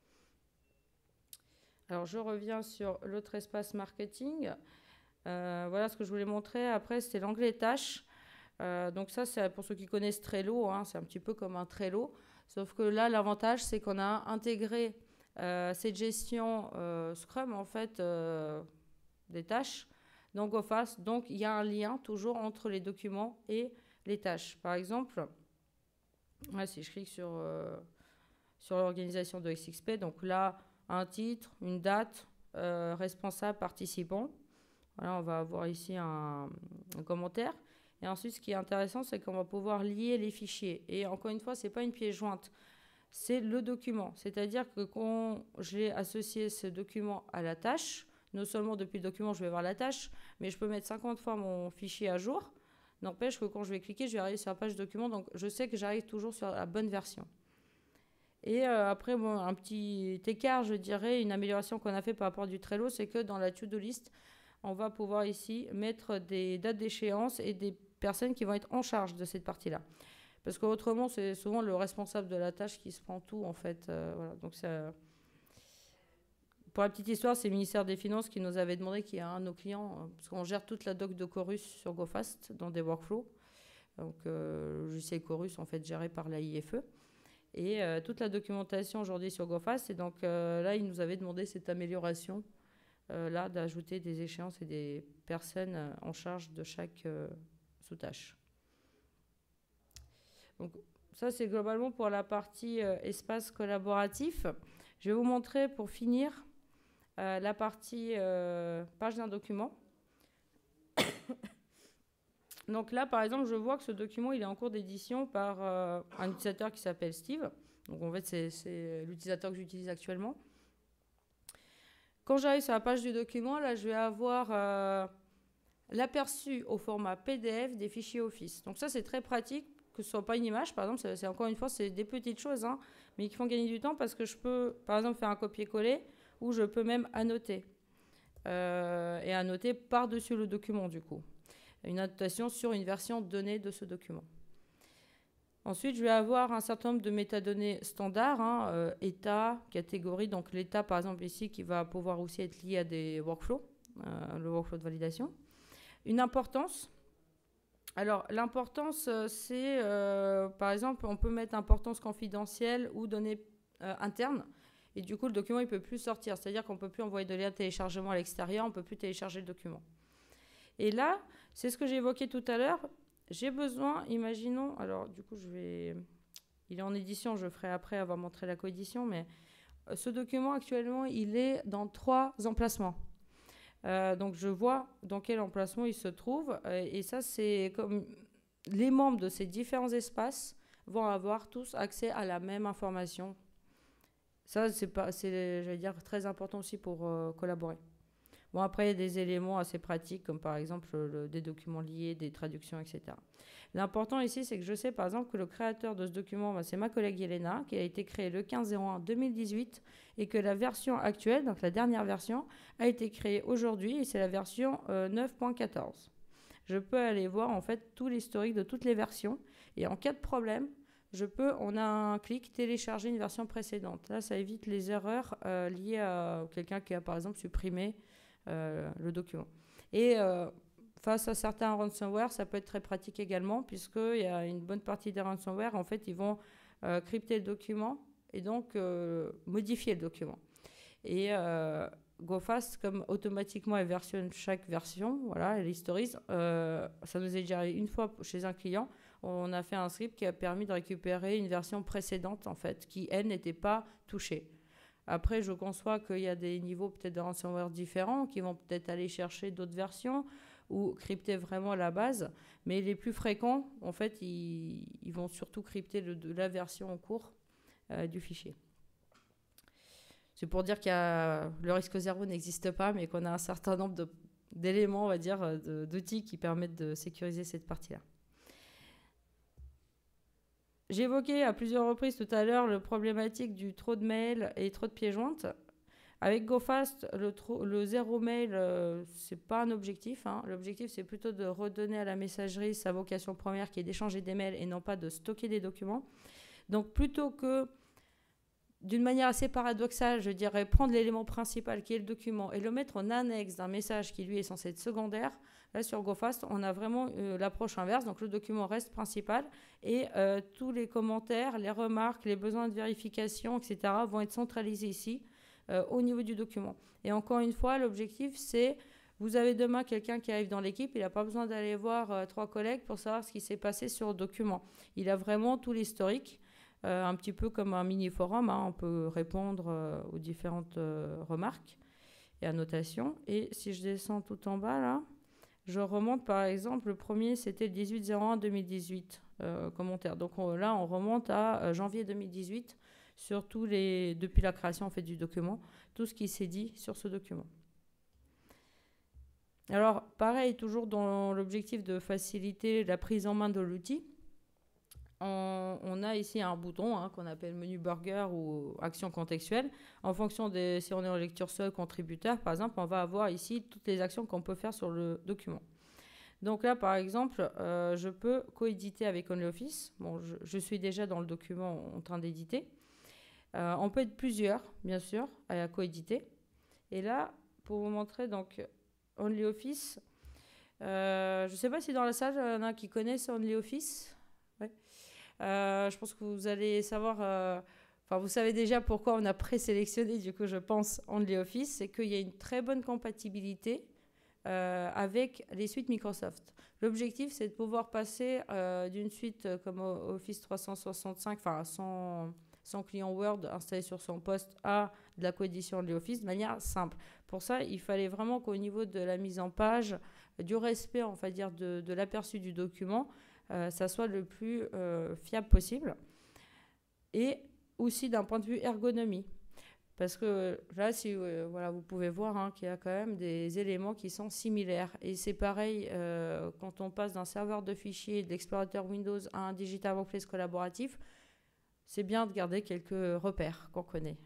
Alors, je reviens sur l'autre espace marketing. Euh, voilà ce que je voulais montrer. Après, c'était l'onglet tâches. Euh, donc ça, c'est pour ceux qui connaissent Trello. Hein, c'est un petit peu comme un Trello. Sauf que là, l'avantage, c'est qu'on a intégré euh, cette gestion euh, Scrum, en fait, euh, des tâches dans GoFast. Donc, il y a un lien toujours entre les documents et les tâches. Par exemple, ouais, si je clique sur, euh, sur l'organisation de X X P, donc là, un titre, une date, euh, responsable, participant. Voilà, on va avoir ici un, un commentaire. Et ensuite, ce qui est intéressant, c'est qu'on va pouvoir lier les fichiers. Et encore une fois, ce n'est pas une pièce jointe, c'est le document. C'est-à-dire que quand j'ai associé ce document à la tâche, non seulement depuis le document, je vais voir la tâche, mais je peux mettre cinquante fois mon fichier à jour. N'empêche que quand je vais cliquer, je vais arriver sur la page document, donc je sais que j'arrive toujours sur la bonne version. Et euh, après, bon, un petit écart, je dirais, une amélioration qu'on a fait par rapport du Trello, c'est que dans la to-do list, on va pouvoir ici mettre des dates d'échéance et des personnes qui vont être en charge de cette partie-là. Parce qu'autrement, c'est souvent le responsable de la tâche qui se prend tout, en fait. Euh, voilà. Donc, ça... Pour la petite histoire, c'est le ministère des Finances qui nous avait demandé, qui est un de nos clients, euh, parce qu'on gère toute la doc de Chorus sur GoFast dans des workflows. Donc, euh, le logiciel Chorus, en fait, géré par la I F E. Et euh, toute la documentation aujourd'hui sur GoFast. Et donc, euh, là, il nous avait demandé cette amélioration, euh, là, d'ajouter des échéances et des personnes euh, en charge de chaque euh, sous-tâche. Donc, ça, c'est globalement pour la partie euh, espace collaboratif. Je vais vous montrer, pour finir, euh, la partie euh, page d'un document. Donc là, par exemple, je vois que ce document, il est en cours d'édition par euh, un utilisateur qui s'appelle Steve. Donc, en fait, c'est, c'est l'utilisateur que j'utilise actuellement. Quand j'arrive sur la page du document, là, je vais avoir euh, l'aperçu au format P D F des fichiers Office. Donc ça, c'est très pratique, que ce ne soit pas une image, par exemple. C'est, c'est encore une fois, c'est des petites choses, hein, mais qui font gagner du temps parce que je peux, par exemple, faire un copier-coller ou je peux même annoter. Euh, et annoter par-dessus le document, du coup. Une annotation sur une version donnée de ce document. Ensuite, je vais avoir un certain nombre de métadonnées standards, hein, euh, état, catégorie. Donc l'état, par exemple, ici, qui va pouvoir aussi être lié à des workflows, euh, le workflow de validation. Une importance. Alors, l'importance, c'est, euh, par exemple, on peut mettre importance confidentielle ou données euh, internes. Et du coup, le document, il ne peut plus sortir. C'est-à-dire qu'on ne peut plus envoyer de lien de téléchargement à l'extérieur, on ne peut plus télécharger le document. Et là, c'est ce que j'ai évoqué tout à l'heure. J'ai besoin, imaginons, alors du coup, je vais, il est en édition, je ferai après avoir montré la coédition, mais ce document actuellement, il est dans trois emplacements. Euh, donc, je vois dans quel emplacement il se trouve. Euh, et ça, c'est comme les membres de ces différents espaces vont avoir tous accès à la même information. Ça, c'est pas, c'est, j'allais dire, très important aussi pour euh, collaborer. Bon, après, il y a des éléments assez pratiques, comme par exemple le, des documents liés, des traductions, et cetera. L'important ici, c'est que je sais, par exemple, que le créateur de ce document, bah, c'est ma collègue Yelena, qui a été créée le quinze zéro un deux mille dix-huit, et que la version actuelle, donc la dernière version, a été créée aujourd'hui, et c'est la version euh, neuf point quatorze. Je peux aller voir, en fait, tout l'historique de toutes les versions, et en cas de problème, je peux, on a un clic, télécharger une version précédente. Là, ça évite les erreurs euh, liées à quelqu'un qui a, par exemple, supprimé Euh, le document. Et euh, face à certains ransomware, ça peut être très pratique également, puisqu'il y a une bonne partie des ransomware, en fait, ils vont euh, crypter le document et donc euh, modifier le document. Et euh, GoFast, comme automatiquement, elle versionne chaque version, voilà, elle historise. Euh, ça nous est déjà arrivé une fois chez un client, on a fait un script qui a permis de récupérer une version précédente, en fait, qui, elle, n'était pas touchée. Après, je conçois qu'il y a des niveaux peut-être de ransomware différents qui vont peut-être aller chercher d'autres versions ou crypter vraiment la base. Mais les plus fréquents, en fait, ils, ils vont surtout crypter le, de la version en cours euh, du fichier. C'est pour dire que le risque zéro n'existe pas, mais qu'on a un certain nombre de, d'éléments, on va dire, de, d'outils qui permettent de sécuriser cette partie-là. J'ai évoqué à plusieurs reprises tout à l'heure le problématique du trop de mails et trop de pieds jointes. Avec GoFast, le, trop, le zéro mail, euh, ce n'est pas un objectif. Hein. L'objectif, c'est plutôt de redonner à la messagerie sa vocation première, qui est d'échanger des mails et non pas de stocker des documents. Donc, plutôt que, d'une manière assez paradoxale, je dirais, prendre l'élément principal qui est le document et le mettre en annexe d'un message qui, lui, est censé être secondaire, là, sur GoFast, on a vraiment euh, l'approche inverse. Donc, le document reste principal et euh, tous les commentaires, les remarques, les besoins de vérification, et cetera vont être centralisés ici euh, au niveau du document. Et encore une fois, l'objectif, c'est, vous avez demain quelqu'un qui arrive dans l'équipe, il n'a pas besoin d'aller voir euh, trois collègues pour savoir ce qui s'est passé sur le document. Il a vraiment tout l'historique, euh, un petit peu comme un mini-forum. Hein, on peut répondre euh, aux différentes euh, remarques et annotations. Et si je descends tout en bas, là, je remonte, par exemple, le premier, c'était le dix-huit zéro un deux mille dix-huit, euh, commentaire. Donc on, là, on remonte à euh, janvier deux mille dix-huit, sur tous les, depuis la création en fait, du document, tout ce qui s'est dit sur ce document. Alors, pareil, toujours dans l'objectif de faciliter la prise en main de l'outil, on, on a ici un bouton hein, qu'on appelle menu burger ou action contextuelle. En fonction de si on est en lecture seule, contributeur, par exemple, on va avoir ici toutes les actions qu'on peut faire sur le document. Donc là, par exemple, euh, je peux coéditer avec OnlyOffice. Bon, je, je suis déjà dans le document en train d'éditer. Euh, on peut être plusieurs, bien sûr, à coéditer. Et là, pour vous montrer, donc, OnlyOffice, euh, je ne sais pas si dans la salle, il y en a qui connaissent OnlyOffice. Ouais. Euh, je pense que vous allez savoir... Euh, Enfin, vous savez déjà pourquoi on a présélectionné, du coup, je pense, OnlyOffice. C'est qu'il y a une très bonne compatibilité euh, avec les suites Microsoft. L'objectif, c'est de pouvoir passer euh, d'une suite euh, comme Office trois cent soixante-cinq, enfin, son, son client Word installé sur son poste, à de la coédition OnlyOffice de manière simple. Pour ça, il fallait vraiment qu'au niveau de la mise en page, du respect, on va dire, de, de l'aperçu du document, euh, ça soit le plus euh, fiable possible. Et aussi d'un point de vue ergonomie. Parce que là, si, euh, voilà, vous pouvez voir hein, qu'il y a quand même des éléments qui sont similaires. Et c'est pareil euh, quand on passe d'un serveur de fichiers de l'explorateur Windows à un Digital Workplace collaboratif, c'est bien de garder quelques repères qu'on connaît.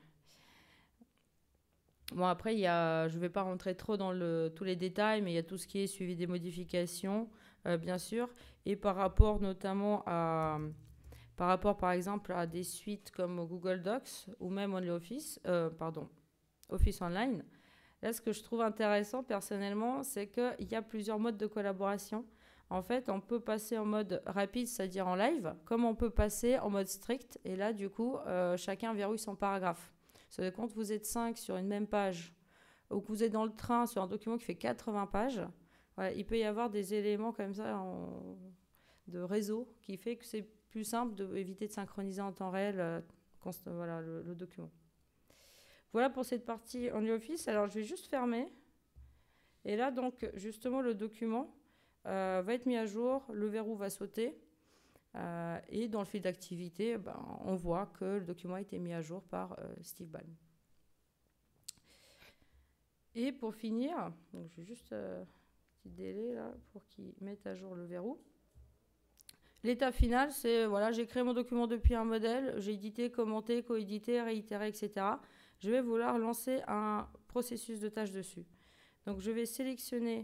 Bon, après, il y a, je ne vais pas rentrer trop dans le, tous les détails, mais il y a tout ce qui est suivi des modifications, euh, bien sûr. Et par rapport notamment à... Par rapport, par exemple, à des suites comme Google Docs ou même OnlyOffice, euh, pardon, Office Online. Là, ce que je trouve intéressant personnellement, c'est qu'il y a plusieurs modes de collaboration. En fait, on peut passer en mode rapide, c'est-à-dire en live, comme on peut passer en mode strict. Et là, du coup, euh, chacun verrouille son paragraphe. C'est-à-dire quand vous êtes cinq sur une même page ou que vous êtes dans le train sur un document qui fait quatre-vingts pages, voilà, il peut y avoir des éléments comme ça en... de réseau qui fait que c'est plus simple d'éviter de, de synchroniser en temps réel euh, const, voilà, le, le document. Voilà pour cette partie OnlyOffice. Alors, je vais juste fermer. Et là, donc, justement, le document euh, va être mis à jour. Le verrou va sauter. Euh, et dans le fil d'activité, ben, on voit que le document a été mis à jour par euh, Steve Ballmer. Et pour finir, donc je vais juste euh, un petit délai là pour qu'il mette à jour le verrou. L'étape finale, c'est, voilà, j'ai créé mon document depuis un modèle, j'ai édité, commenté, coédité, réitéré, et cetera. Je vais vouloir lancer un processus de tâche dessus. Donc, je vais sélectionner...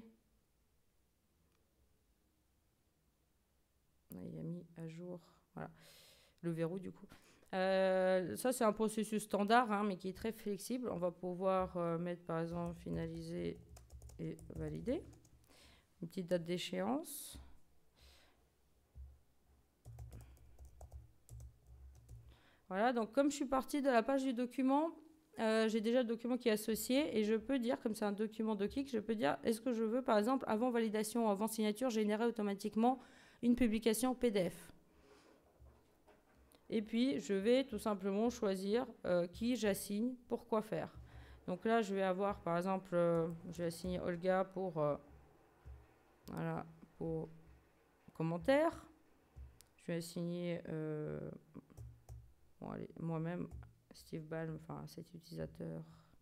Il a mis à jour, voilà, le verrou du coup. Euh, ça, c'est un processus standard, hein, mais qui est très flexible. On va pouvoir euh, mettre, par exemple, finaliser et valider. Une petite date d'échéance. Voilà, donc comme je suis partie de la page du document, euh, j'ai déjà le document qui est associé et je peux dire, comme c'est un document DocX, je peux dire, est-ce que je veux, par exemple, avant validation ou avant signature, générer automatiquement une publication P D F. Et puis, je vais tout simplement choisir euh, qui j'assigne pour quoi faire. Donc là, je vais avoir, par exemple, euh, je vais assigner Olga pour, euh, voilà, pour commentaire. Je vais assigner... Euh, Bon, allez, moi-même, Steve Ballmer, enfin cet utilisateur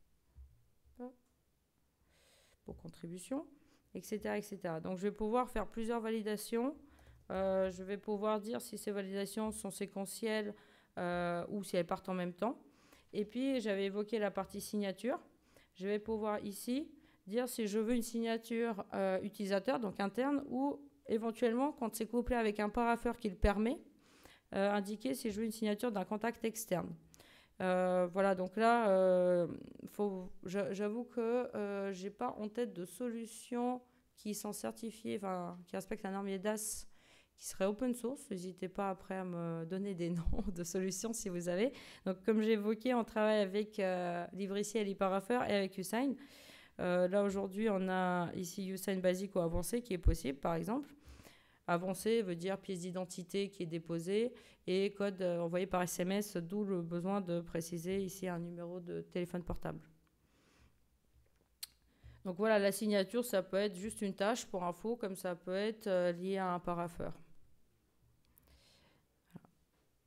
pour contribution, et cetera, et cetera. Donc, je vais pouvoir faire plusieurs validations. Euh, je vais pouvoir dire si ces validations sont séquentielles euh, ou si elles partent en même temps. Et puis, j'avais évoqué la partie signature. Je vais pouvoir ici dire si je veux une signature euh, utilisateur, donc interne, ou éventuellement, quand c'est couplé avec un parapheur qui le permet, Euh, indiquer si je veux une signature d'un contact externe. Euh, voilà, donc là, euh, j'avoue que euh, je n'ai pas en tête de solutions qui sont certifiées, enfin, qui respectent la norme I E D A S, qui serait open source. N'hésitez pas après à me donner des noms de solutions si vous avez. Donc, comme j'ai évoqué, on travaille avec euh, Librici et l'e-parapheur et avec Usign. Euh, là, aujourd'hui, on a ici Usign basique ou avancé qui est possible, par exemple. Avancé veut dire pièce d'identité qui est déposée et code envoyé par S M S, d'où le besoin de préciser ici un numéro de téléphone portable. Donc voilà, la signature, ça peut être juste une tâche pour info, comme ça peut être euh, lié à un parapheur.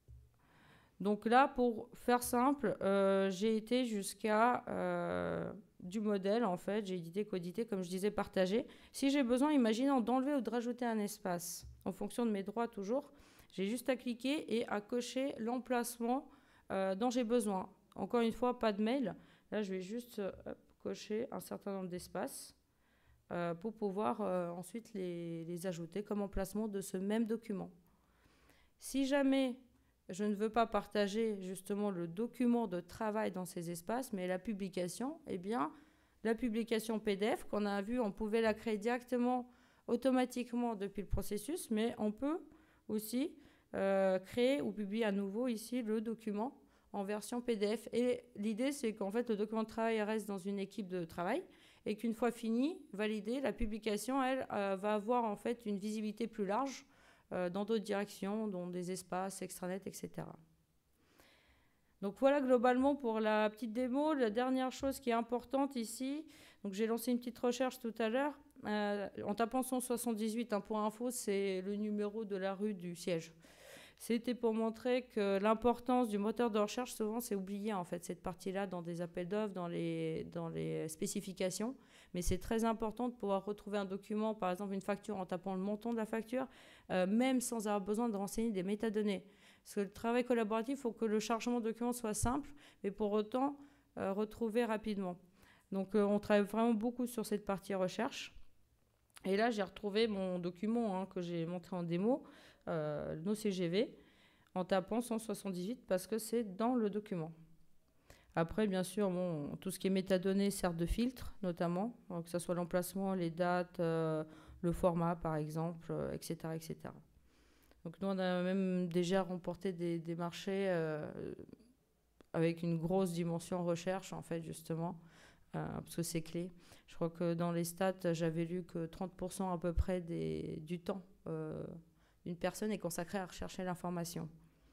Donc là, pour faire simple, euh, j'ai été jusqu'à euh, du modèle, en fait, j'ai édité, coédité, comme je disais, partagé. Si j'ai besoin, imaginons, d'enlever ou de rajouter un espace, en fonction de mes droits toujours, j'ai juste à cliquer et à cocher l'emplacement euh, dont j'ai besoin. Encore une fois, pas de mail. Là, je vais juste euh, hop, cocher un certain nombre d'espaces euh, pour pouvoir euh, ensuite les, les ajouter comme emplacement de ce même document. Si jamais je ne veux pas partager justement le document de travail dans ces espaces, mais la publication, eh bien, la publication P D F qu'on a vu, on pouvait la créer directement, automatiquement depuis le processus, mais on peut aussi euh, créer ou publier à nouveau ici le document en version P D F. Et l'idée, c'est qu'en fait, le document de travail reste dans une équipe de travail et qu'une fois fini, validé, la publication, elle, euh, va avoir en fait une visibilité plus large euh, dans d'autres directions, dont des espaces, extranet, et cetera. Donc voilà globalement pour la petite démo. La dernière chose qui est importante ici, donc j'ai lancé une petite recherche tout à l'heure, euh, en tapant cent soixante-dix-huit, hein, pour info, c'est le numéro de la rue du siège. C'était pour montrer que l'importance du moteur de recherche, souvent, c'est oublié, en fait, cette partie-là, dans des appels d'offres, dans les, dans les spécifications. Mais c'est très important de pouvoir retrouver un document, par exemple une facture, en tapant le montant de la facture, euh, même sans avoir besoin de renseigner des métadonnées. Parce que le travail collaboratif, il faut que le chargement de document soit simple, mais pour autant, euh, retrouver rapidement. Donc, euh, on travaille vraiment beaucoup sur cette partie recherche. Et là, j'ai retrouvé mon document hein, que j'ai montré en démo, euh, nos C G V, en tapant cent soixante-dix-huit parce que c'est dans le document. Après, bien sûr, bon, tout ce qui est métadonnées sert de filtre, notamment, donc que ce soit l'emplacement, les dates, euh, le format, par exemple, euh, et cetera, et cetera. Donc, nous, on a même déjà remporté des, des marchés euh, avec une grosse dimension recherche, en fait, justement, euh, parce que c'est clé. Je crois que dans les stats, j'avais lu que trente pour cent à peu près des, du temps euh, d'une personne est consacré à rechercher l'information.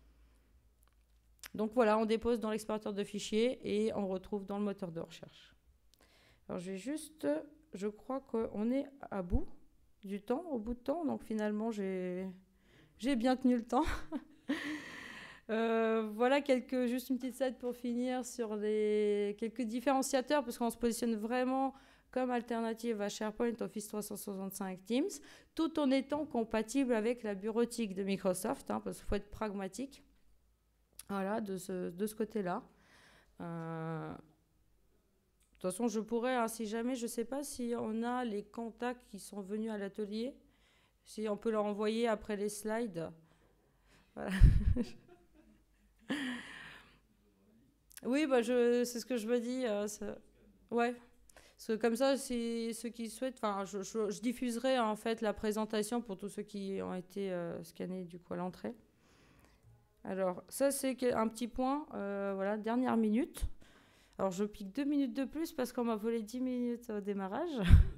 Donc voilà, on dépose dans l'explorateur de fichiers et on retrouve dans le moteur de recherche. Alors je vais juste, je crois qu'on est à bout du temps, au bout de temps, donc finalement j'ai j'ai bien tenu le temps. euh, voilà quelques, juste une petite slide pour finir sur les quelques différenciateurs, parce qu'on se positionne vraiment comme alternative à SharePoint, Office trois cent soixante-cinq, Teams, tout en étant compatible avec la bureautique de Microsoft, hein, parce qu'il faut être pragmatique. Voilà, de ce, de ce côté-là. Euh, de toute façon, je pourrais, hein, si jamais, je ne sais pas si on a les contacts qui sont venus à l'atelier, si on peut leur envoyer après les slides. Voilà. Oui, bah je, c'est ce que je me dis. Euh, ouais. Parce que comme ça, si ceux qui souhaitent, enfin, je, je, je diffuserai en fait la présentation pour tous ceux qui ont été euh, scannés du coup à l'entrée. Alors, ça, c'est un petit point. Euh, voilà, dernière minute. Alors, je pique deux minutes de plus parce qu'on m'a volé dix minutes au démarrage.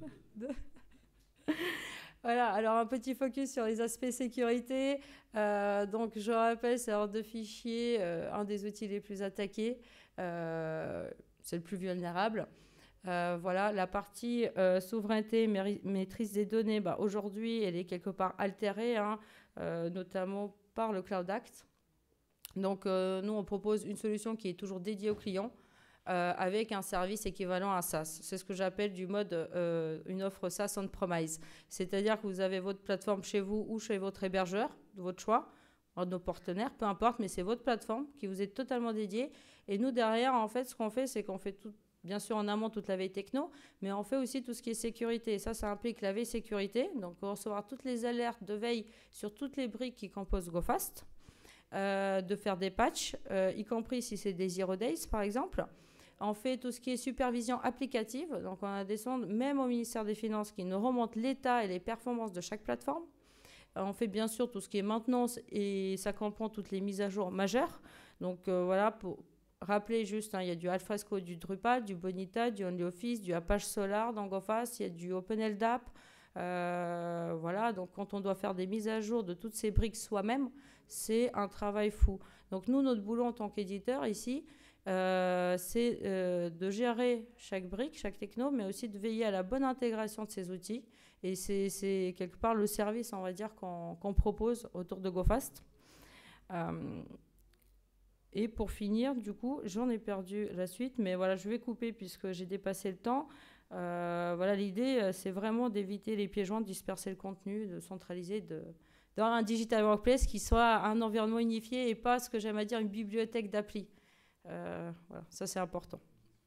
Voilà, alors un petit focus sur les aspects sécurité. Euh, donc, je rappelle, c'est hors de fichier, euh, un des outils les plus attaqués. Euh, c'est le plus vulnérable. Euh, voilà, la partie euh, souveraineté, maîtrise des données, bah, aujourd'hui, elle est quelque part altérée, hein, euh, notamment par le Cloud Act. Donc, euh, nous, on propose une solution qui est toujours dédiée aux clients euh, avec un service équivalent à SaaS. C'est ce que j'appelle du mode euh, une offre SaaS on-premise. C'est-à-dire que vous avez votre plateforme chez vous ou chez votre hébergeur, de votre choix, de nos partenaires, peu importe, mais c'est votre plateforme qui vous est totalement dédiée. Et nous, derrière, en fait, ce qu'on fait, c'est qu'on fait tout, bien sûr en amont toute la veille techno, mais on fait aussi tout ce qui est sécurité. Et ça, ça implique la veille sécurité. Donc, on va recevoir toutes les alertes de veille sur toutes les briques qui composent GoFast. Euh, de faire des patchs, euh, y compris si c'est des zero days par exemple. On fait tout ce qui est supervision applicative, donc on a des sondes même au ministère des Finances qui nous remontent l'état et les performances de chaque plateforme. Euh, on fait bien sûr tout ce qui est maintenance et ça comprend toutes les mises à jour majeures. Donc euh, voilà, pour rappeler juste, hein, il y a du Alfresco, du Drupal, du Bonita, du OnlyOffice, du Apache Solar dans GoFast, il y a du OpenLDAP. Euh, voilà, donc quand on doit faire des mises à jour de toutes ces briques soi-même, c'est un travail fou. Donc nous, notre boulot en tant qu'éditeur ici, euh, c'est euh, de gérer chaque brique, chaque techno, mais aussi de veiller à la bonne intégration de ces outils. Et c'est, c'est quelque part le service, on va dire, qu'on, qu'on propose autour de GoFast. Euh, Et pour finir, du coup, j'en ai perdu la suite, mais voilà, je vais couper puisque j'ai dépassé le temps. Euh, voilà, l'idée, euh, c'est vraiment d'éviter les pieds joints, de disperser le contenu, de centraliser, de, d'avoir un digital workplace qui soit un environnement unifié et pas ce que j'aime à dire une bibliothèque d'appli. Euh, voilà, ça c'est important.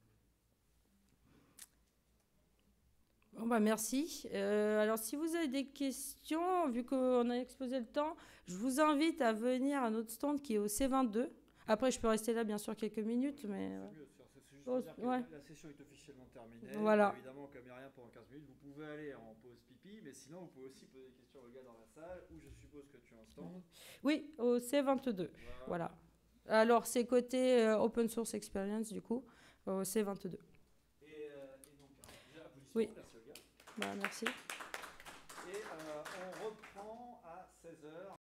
Bon bah merci. Euh, alors si vous avez des questions, vu qu'on a exposé le temps, je vous invite à venir à notre stand qui est au C vingt-deux. Après, je peux rester là bien sûr quelques minutes, mais C'est euh, mieux de faire ça. C'est juste oh, pour dire que ouais. la session est officiellement terminée. Voilà. Évidemment, comme il n'y a rien pendant quinze minutes, vous pouvez aller en pause pipi, mais sinon, vous pouvez aussi poser des questions aux gars dans la salle, où je suppose que tu as un stand. Oui, au C vingt-deux. Voilà. Voilà. Alors c'est côté euh, Open Source Experience du coup, au C vingt-deux. Et, euh, et donc, alors, déjà, applaudissements, Oui. merci aux gars. Bah, merci. Et euh, on reprend à seize heures.